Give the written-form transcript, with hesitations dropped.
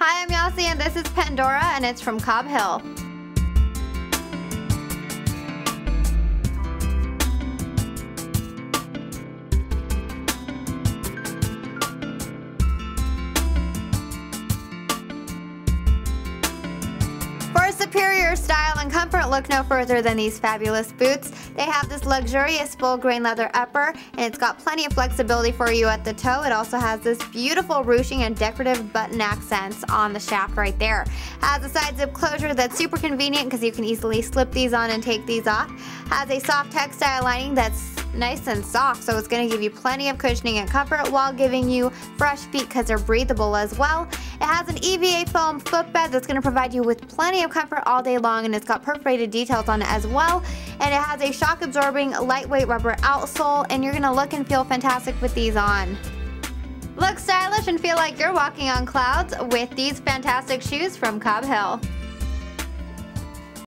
Hi, I'm Yasi and this is Pandora and it's from Cobb Hill. For superior style and comfort, look no further than these fabulous boots. They have this luxurious full grain leather upper, and it's got plenty of flexibility for you at the toe. It also has this beautiful ruching and decorative button accents on the shaft right there. Has a side zip closure that's super convenient because you can easily slip these on and take these off. Has a soft textile lining that's nice and soft, so it's going to give you plenty of cushioning and comfort while giving you fresh feet because they're breathable as well. It has an EVA foam footbed that's going to provide you with plenty of comfort all day long, and it's got perforated details on it as well. And it has a shock absorbing lightweight rubber outsole, and you're going to look and feel fantastic with these on. Look stylish and feel like you're walking on clouds with these fantastic shoes from Cobb Hill.